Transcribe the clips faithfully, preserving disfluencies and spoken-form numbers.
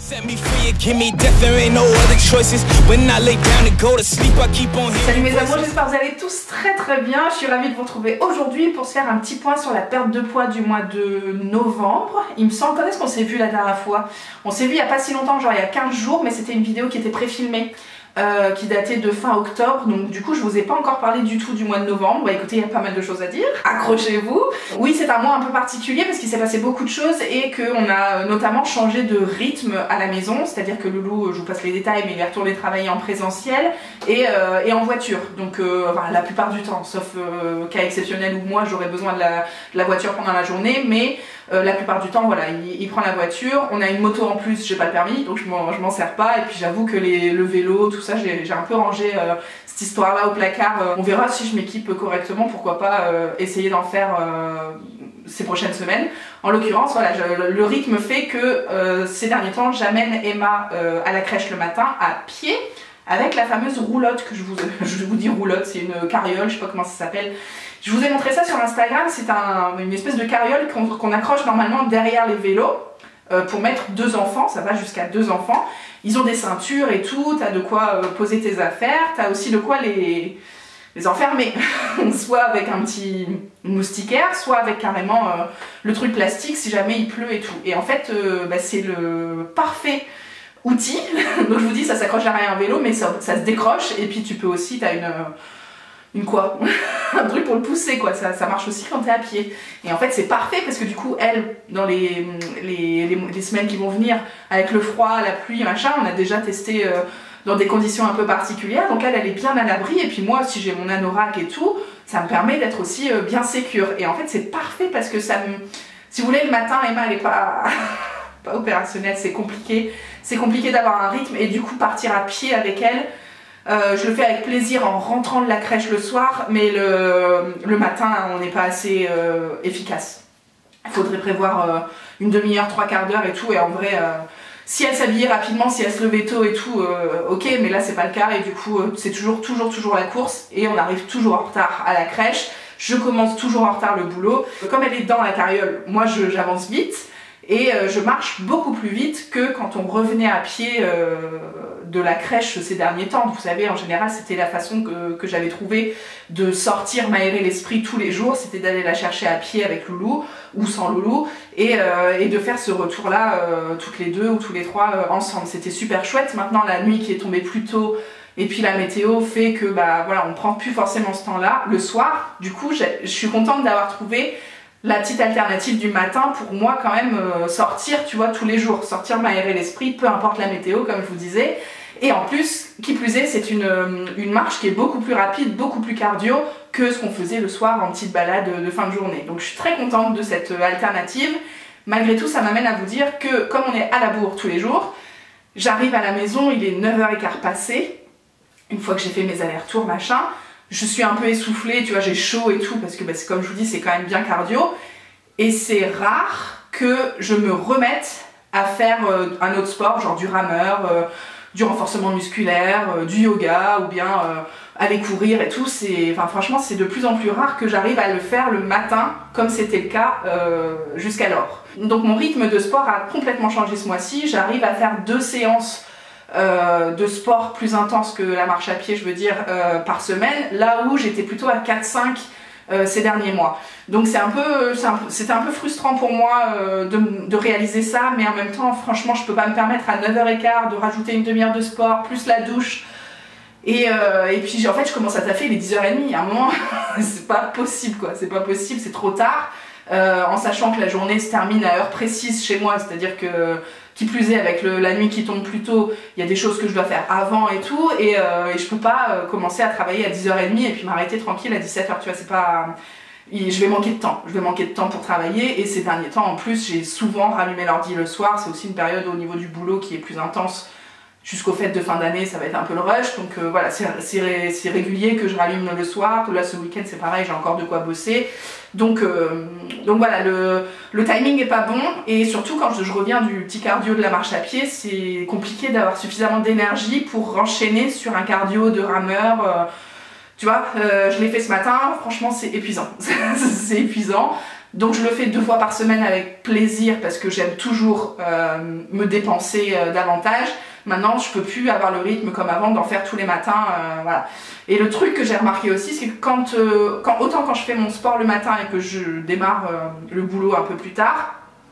Salut mes amours, j'espère que vous allez tous très très bien. Je suis ravie de vous retrouver aujourd'hui pour se faire un petit point sur la perte de poids du mois de novembre. Il me semble, quand est-ce qu'on s'est vu la dernière fois? On s'est vu il n'y a pas si longtemps, genre il y a quinze jours, mais c'était une vidéo qui était préfilmée. Euh, qui datait de fin octobre, donc du coup je vous ai pas encore parlé du tout du mois de novembre. Bah écoutez, il y a pas mal de choses à dire, accrochez-vous. Oui, c'est un mois un peu particulier parce qu'il s'est passé beaucoup de choses et qu'on a notamment changé de rythme à la maison, c'est-à-dire que Loulou, je vous passe les détails, mais il est retourné travailler en présentiel et, euh, et en voiture, donc euh, enfin, la plupart du temps, sauf euh, cas exceptionnel où moi j'aurais besoin de la, de la voiture pendant la journée, mais Euh, la plupart du temps, voilà, il, il prend la voiture. On a une moto en plus, j'ai pas le permis, donc je m'en sers pas. Et puis j'avoue que les, le vélo, tout ça, j'ai un peu rangé euh, cette histoire-là au placard. Euh, on verra si je m'équipe correctement, pourquoi pas euh, essayer d'en faire euh, ces prochaines semaines. En l'occurrence, voilà, je, le rythme fait que euh, ces derniers temps, j'amène Emma euh, à la crèche le matin à pied, avec la fameuse roulotte que je vous, je vous dis roulotte, c'est une carriole, je sais pas comment ça s'appelle. Je vous ai montré ça sur Instagram, c'est un, une espèce de carriole qu'on qu'on accroche normalement derrière les vélos euh, pour mettre deux enfants, ça va jusqu'à deux enfants. Ils ont des ceintures et tout, t'as de quoi euh, poser tes affaires, t'as aussi de quoi les, les enfermer, soit avec un petit moustiquaire, soit avec carrément euh, le truc plastique si jamais il pleut et tout. Et en fait, euh, bah, c'est le parfait outil, donc je vous dis ça s'accroche derrière un vélo mais ça, ça se décroche et puis tu peux aussi, t'as une... Une quoi un truc pour le pousser quoi, ça, ça marche aussi quand t'es à pied. Et en fait c'est parfait parce que du coup elle, dans les, les, les, les semaines qui vont venir, avec le froid, la pluie, machin, on a déjà testé euh, dans des conditions un peu particulières, donc elle, elle est bien à l'abri, et puis moi si j'ai mon anorak et tout, ça me permet d'être aussi euh, bien sécure. Et en fait c'est parfait parce que ça me... Si vous voulez, le matin, Emma elle est pas... pas opérationnelle, c'est compliqué. C'est compliqué d'avoir un rythme et du coup partir à pied avec elle, Euh, je le fais avec plaisir en rentrant de la crèche le soir, mais le, le matin on n'est pas assez euh, efficace. Il faudrait prévoir euh, une demi-heure, trois quarts d'heure et tout, et en vrai, euh, si elle s'habillait rapidement, si elle se levait tôt et tout, euh, ok, mais là c'est pas le cas, et du coup euh, c'est toujours, toujours, toujours la course, et on arrive toujours en retard à la crèche. Je commence toujours en retard le boulot. Comme elle est dans la carriole, moi j'avance vite, et euh, je marche beaucoup plus vite que quand on revenait à pied euh, de la crèche ces derniers temps. Vous savez, en général, c'était la façon que, que j'avais trouvé de sortir, m'aérer l'esprit tous les jours, c'était d'aller la chercher à pied avec Loulou ou sans Loulou, et, euh, et de faire ce retour-là euh, toutes les deux ou tous les trois euh, ensemble. C'était super chouette. Maintenant, la nuit qui est tombée plus tôt, et puis la météo fait que bah voilà, on prend plus forcément ce temps-là. Le soir, du coup, je suis contente d'avoir trouvé la petite alternative du matin pour moi quand même euh, sortir, tu vois, tous les jours, sortir m'aérer l'esprit, peu importe la météo comme je vous disais. Et en plus, qui plus est, c'est une, une marche qui est beaucoup plus rapide, beaucoup plus cardio que ce qu'on faisait le soir en petite balade de fin de journée. Donc je suis très contente de cette alternative. Malgré tout, ça m'amène à vous dire que comme on est à la bourre tous les jours, j'arrive à la maison, il est neuf heures quinze passé, une fois que j'ai fait mes allers-retours, machin, je suis un peu essoufflée, tu vois, j'ai chaud et tout, parce que bah, comme je vous dis, c'est quand même bien cardio. Et c'est rare que je me remette à faire euh, un autre sport, genre du rameur, euh, du renforcement musculaire, euh, du yoga, ou bien euh, aller courir et tout. Enfin, franchement, c'est de plus en plus rare que j'arrive à le faire le matin, comme c'était le cas euh, jusqu'alors. Donc mon rythme de sport a complètement changé ce mois-ci. J'arrive à faire deux séances Euh, de sport plus intense que la marche à pied, je veux dire, euh, par semaine, là où j'étais plutôt à quatre cinq euh, ces derniers mois. Donc c'est un peu, c'était un peu frustrant pour moi euh, de, de réaliser ça, mais en même temps, franchement, je peux pas me permettre à neuf heures quinze de rajouter une demi-heure de sport, plus la douche. Et, euh, et puis en fait, je commence à taffer, il est dix heures trente, à un moment, c'est pas possible quoi, c'est pas possible, c'est trop tard. Euh, en sachant que la journée se termine à heure précise chez moi, c'est-à-dire que qui plus est avec le, la nuit qui tombe plus tôt, il y a des choses que je dois faire avant et tout, et, euh, et je peux pas euh, commencer à travailler à dix heures trente et puis m'arrêter tranquille à dix-sept heures, tu vois, c'est pas... Je vais manquer de temps, je vais manquer de temps pour travailler, et ces derniers temps en plus j'ai souvent rallumé l'ordi le soir, c'est aussi une période au niveau du boulot qui est plus intense. Jusqu'aux fêtes de fin d'année, ça va être un peu le rush, donc euh, voilà, c'est ré, régulier que je rallume le soir, que là ce week-end c'est pareil, j'ai encore de quoi bosser. Donc, euh, donc voilà, le, le timing est pas bon, et surtout quand je, je reviens du petit cardio de la marche à pied, c'est compliqué d'avoir suffisamment d'énergie pour enchaîner sur un cardio de rameur. Euh, tu vois, euh, je l'ai fait ce matin, franchement c'est épuisant, c'est épuisant. Donc je le fais deux fois par semaine avec plaisir parce que j'aime toujours euh, me dépenser euh, davantage. Maintenant je peux plus avoir le rythme comme avant d'en faire tous les matins, euh, voilà. Et le truc que j'ai remarqué aussi, c'est que quand, euh, quand, autant quand je fais mon sport le matin et que je démarre euh, le boulot un peu plus tard,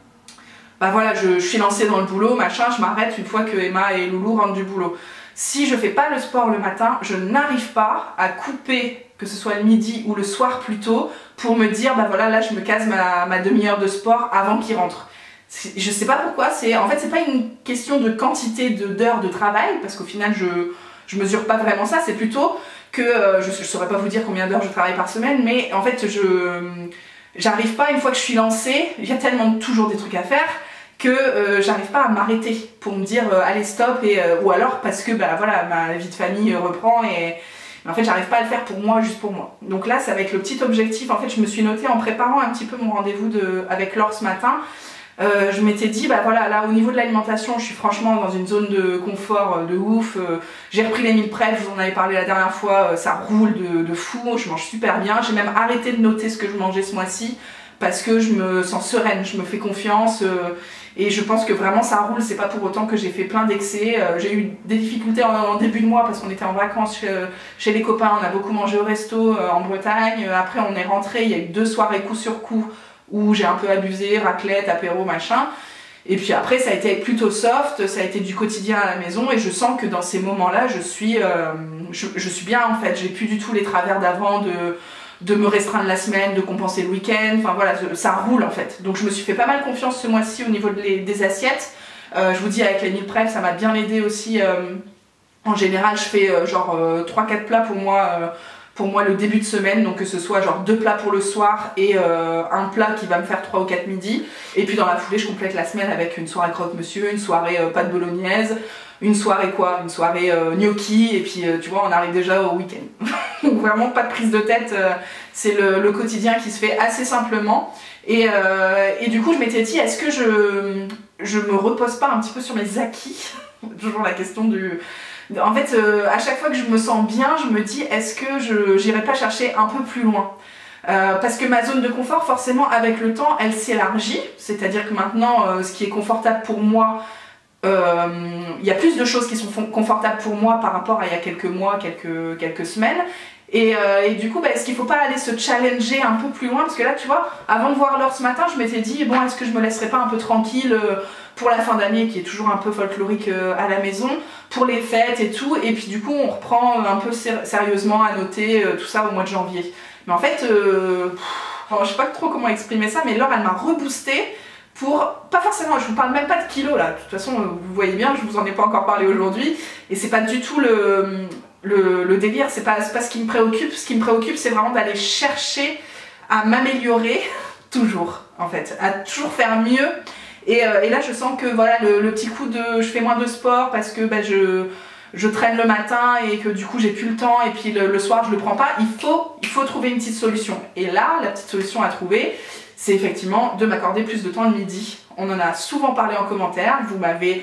bah voilà, je, je suis lancée dans le boulot, machin, je m'arrête une fois que Emma et Loulou rentrent du boulot. Si je fais pas le sport le matin, je n'arrive pas à couper, que ce soit le midi ou le soir plus tôt, pour me dire, bah voilà, là je me case ma, ma demi-heure de sport avant qu'ils rentrent. Je sais pas pourquoi, c'est en fait c'est pas une question de quantité d'heures de, de travail, parce qu'au final je, je mesure pas vraiment ça, c'est plutôt que, euh, je, je saurais pas vous dire combien d'heures je travaille par semaine, mais en fait je j'arrive pas, une fois que je suis lancée, il y a tellement toujours des trucs à faire, que euh, j'arrive pas à m'arrêter pour me dire euh, allez stop, et, euh, ou alors parce que bah voilà, ma vie de famille euh, reprend et mais en fait j'arrive pas à le faire pour moi, juste pour moi. Donc là ça va être le petit objectif, en fait je me suis notée en préparant un petit peu mon rendez-vous avec Laure ce matin, euh, je m'étais dit bah voilà, là au niveau de l'alimentation je suis franchement dans une zone de confort euh, de ouf, euh, j'ai repris les meal prep, je vous en avais parlé la dernière fois, euh, ça roule de, de fou, je mange super bien, j'ai même arrêté de noter ce que je mangeais ce mois-ci parce que je me sens sereine, je me fais confiance, euh, et je pense que vraiment ça roule. C'est pas pour autant que j'ai fait plein d'excès. Euh, j'ai eu des difficultés en, en début de mois parce qu'on était en vacances chez, chez les copains, on a beaucoup mangé au resto euh, en Bretagne. Après on est rentré, il y a eu deux soirées coup sur coup où j'ai un peu abusé, raclette, apéro, machin. Et puis après ça a été plutôt soft, ça a été du quotidien à la maison, et je sens que dans ces moments-là je suis, euh, je, je suis bien en fait. J'ai plus du tout les travers d'avant de... de me restreindre la semaine, de compenser le week-end, enfin voilà, ça roule en fait. Donc je me suis fait pas mal confiance ce mois-ci au niveau de les, des assiettes. Euh, je vous dis, avec les meal prep, ça m'a bien aidé aussi. Euh, en général, je fais euh, genre euh, trois quatre plats pour moi, euh, pour moi le début de semaine, donc que ce soit genre deux plats pour le soir et euh, un plat qui va me faire trois ou quatre midis. Et puis dans la foulée, je complète la semaine avec une soirée croque-monsieur, une soirée euh, pâte bolognaise, une soirée quoi, une soirée euh, gnocchi, et puis euh, tu vois, on arrive déjà au week-end. Donc vraiment pas de prise de tête, euh, c'est le, le quotidien qui se fait assez simplement. Et, euh, et du coup je m'étais dit, est-ce que je, je me repose pas un petit peu sur mes acquis? Toujours la question du... En fait, euh, à chaque fois que je me sens bien, je me dis, est-ce que je j'irai pas chercher un peu plus loin? Euh, parce que ma zone de confort, forcément, avec le temps, elle s'élargit. C'est-à-dire que maintenant, euh, ce qui est confortable pour moi, il euh, y a plus de choses qui sont confortables pour moi par rapport à il y a quelques mois, quelques, quelques semaines. Et, euh, et du coup, bah, est-ce qu'il ne faut pas aller se challenger un peu plus loin? Parce que là, tu vois, avant de voir l'heure ce matin, je m'étais dit, bon, est-ce que je me laisserais pas un peu tranquille euh, pour la fin d'année, qui est toujours un peu folklorique euh, à la maison, pour les fêtes et tout. Et puis du coup, on reprend un peu sérieusement à noter euh, tout ça au mois de janvier. Mais en fait, euh, pff, bon, je sais pas trop comment exprimer ça, mais Laure, elle m'a reboosté. Pour, pas forcément, je vous parle même pas de kilos là, de toute façon vous voyez bien, je vous en ai pas encore parlé aujourd'hui, et c'est pas du tout le, le, le délire, c'est pas, pas ce qui me préoccupe. Ce qui me préoccupe, c'est vraiment d'aller chercher à m'améliorer toujours, en fait, à toujours faire mieux. Et, euh, et là je sens que voilà, le, le petit coup de je fais moins de sport parce que bah, je, je traîne le matin et que du coup j'ai plus le temps, et puis le, le soir je le prends pas, il faut, il faut trouver une petite solution. Et là, la petite solution à trouver, c'est effectivement de m'accorder plus de temps le midi. On en a souvent parlé en commentaire, vous m'avez...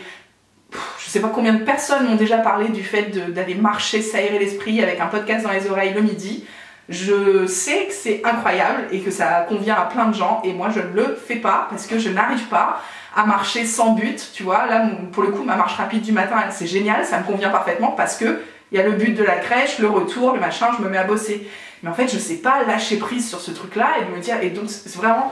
Je sais pas combien de personnes m'ont déjà parlé du fait d'aller marcher, s'aérer l'esprit avec un podcast dans les oreilles le midi. Je sais que c'est incroyable et que ça convient à plein de gens, et moi je ne le fais pas parce que je n'arrive pas à marcher sans but, tu vois. Là pour le coup ma marche rapide du matin c'est génial, ça me convient parfaitement parce que il y a le but de la crèche, le retour, le machin, je me mets à bosser. Mais en fait je sais pas lâcher prise sur ce truc là et de me dire, et donc c'est vraiment...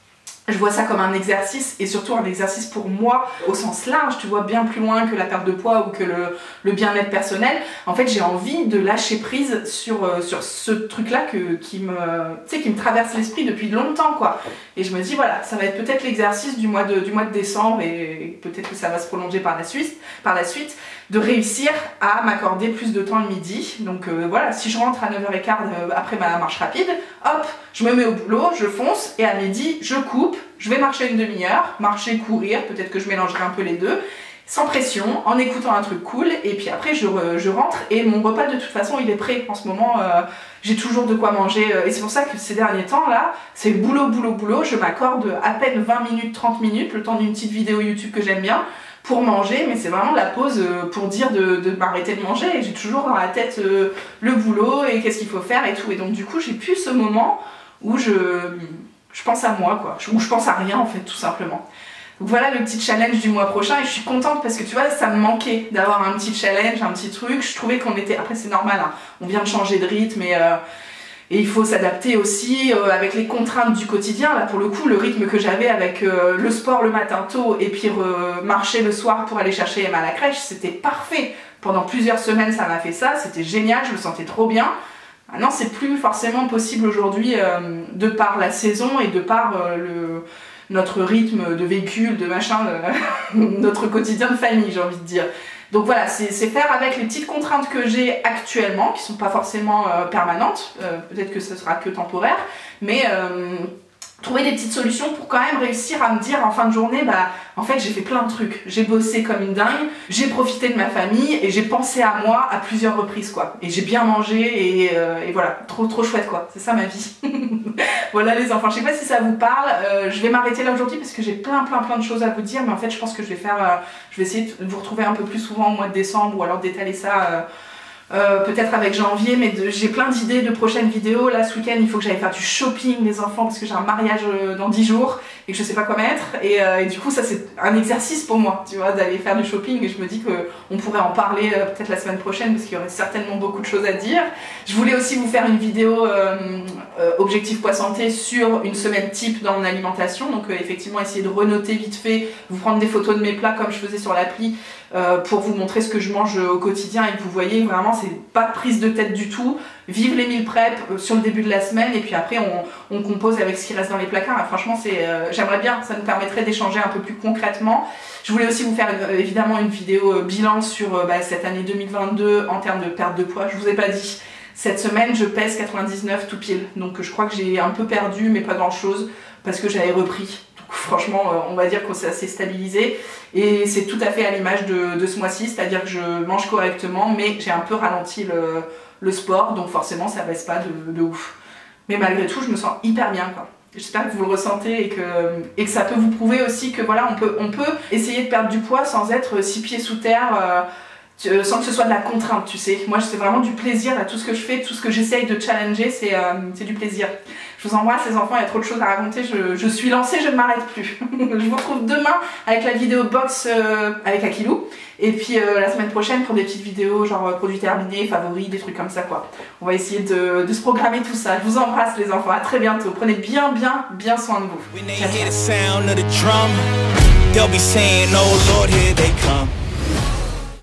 Je vois ça comme un exercice, et surtout un exercice pour moi au sens large, tu vois, bien plus loin que la perte de poids ou que le, le bien-être personnel. En fait, j'ai envie de lâcher prise sur, euh, sur ce truc-là qui me, tu sais, qui me traverse l'esprit depuis longtemps, quoi. Et je me dis, voilà, ça va être peut-être l'exercice du mois de, du mois de décembre, et peut-être que ça va se prolonger par la suite, par la suite de réussir à m'accorder plus de temps le midi. Donc euh, voilà, si je rentre à neuf heures quinze euh, après ma marche rapide, hop, je me mets au boulot, je fonce, et à midi, je coupe, je vais marcher une demi-heure, marcher, courir, peut-être que je mélangerai un peu les deux, sans pression, en écoutant un truc cool, et puis après je, re, je rentre, et mon repas de toute façon il est prêt. En ce moment, euh, j'ai toujours de quoi manger, euh, et c'est pour ça que ces derniers temps là, c'est boulot, boulot, boulot, je m'accorde à peine vingt minutes, trente minutes, le temps d'une petite vidéo YouTube que j'aime bien, pour manger, mais c'est vraiment de la pause pour dire de, de m'arrêter de manger, et j'ai toujours dans la tête euh, le boulot et qu'est-ce qu'il faut faire et tout. Et donc du coup j'ai plus ce moment où je, je pense à moi quoi, ou je pense à rien en fait tout simplement. Donc voilà le petit challenge du mois prochain et je suis contente parce que tu vois ça me manquait d'avoir un petit challenge, un petit truc. Je trouvais qu'on était, après c'est normal, hein, on vient de changer de rythme et, euh, et il faut s'adapter aussi euh, avec les contraintes du quotidien. Là pour le coup le rythme que j'avais avec euh, le sport le matin tôt et puis euh, marcher le soir pour aller chercher Emma à la crèche, c'était parfait. Pendant plusieurs semaines ça m'a fait ça, c'était génial, je me sentais trop bien. Maintenant c'est plus forcément possible aujourd'hui euh, de par la saison et de par euh, le... notre rythme de véhicule, de machin, de... notre quotidien de famille, j'ai envie de dire. Donc voilà, c'est faire avec les petites contraintes que j'ai actuellement, qui sont pas forcément euh, permanentes, euh, peut-être que ce sera que temporaire, mais euh, trouver des petites solutions pour quand même réussir à me dire en fin de journée, bah en fait j'ai fait plein de trucs, j'ai bossé comme une dingue, j'ai profité de ma famille et j'ai pensé à moi à plusieurs reprises quoi. Et j'ai bien mangé et, euh, et voilà, trop trop chouette quoi, c'est ça ma vie. Voilà les enfants, je sais pas si ça vous parle, euh, je vais m'arrêter là aujourd'hui parce que j'ai plein plein plein de choses à vous dire, mais en fait je pense que je vais faire, euh, je vais essayer de vous retrouver un peu plus souvent au mois de décembre ou alors d'étaler ça euh, Euh, peut-être avec janvier, mais j'ai plein d'idées de prochaines vidéos. Là ce week-end il faut que j'aille faire du shopping les enfants parce que j'ai un mariage euh, dans dix jours et que je sais pas quoi mettre et, euh, et du coup ça c'est un exercice pour moi, tu vois, d'aller faire du shopping et je me dis qu'on pourrait en parler euh, peut-être la semaine prochaine parce qu'il y aurait certainement beaucoup de choses à dire. Je voulais aussi vous faire une vidéo euh, euh, Objectif Poids Santé sur une semaine type dans mon alimentation, donc euh, effectivement essayer de renoter vite fait, vous prendre des photos de mes plats comme je faisais sur l'appli euh, pour vous montrer ce que je mange au quotidien et que vous voyez vraiment c'est pas de prise de tête du tout, vive les meal prep euh, sur le début de la semaine et puis après on, on compose avec ce qui reste dans les placards. Et franchement c'est, euh, j'aimerais bien, ça nous permettrait d'échanger un peu plus concrètement. Je voulais aussi vous faire euh, évidemment une vidéo euh, bilan sur euh, bah, cette année deux mille vingt-deux en termes de perte de poids. Je vous ai pas dit, cette semaine je pèse quatre-vingt-dix-neuf tout pile, donc je crois que j'ai un peu perdu mais pas grand chose parce que j'avais repris. Franchement, on va dire qu'on s'est assez stabilisé et c'est tout à fait à l'image de, de ce mois-ci, c'est-à-dire que je mange correctement mais j'ai un peu ralenti le, le sport, donc forcément ça baisse pas de, de ouf. Mais malgré tout, je me sens hyper bien quoi. J'espère que vous le ressentez et que, et que ça peut vous prouver aussi que voilà, on peut, on peut essayer de perdre du poids sans être six pieds sous terre, euh, sans que ce soit de la contrainte, tu sais. Moi, c'est vraiment du plaisir à tout ce que je fais, tout ce que j'essaye de challenger, c'est euh, du plaisir. Je vous embrasse les enfants, il y a trop de choses à raconter, je, je suis lancée, je ne m'arrête plus. Je vous retrouve demain avec la vidéo box euh, avec Akilou. Et puis euh, la semaine prochaine pour des petites vidéos genre euh, produits terminés, favoris, des trucs comme ça quoi. On va essayer de, de se programmer tout ça. Je vous embrasse les enfants, à très bientôt. Prenez bien bien bien soin de vous. Ciao, ciao.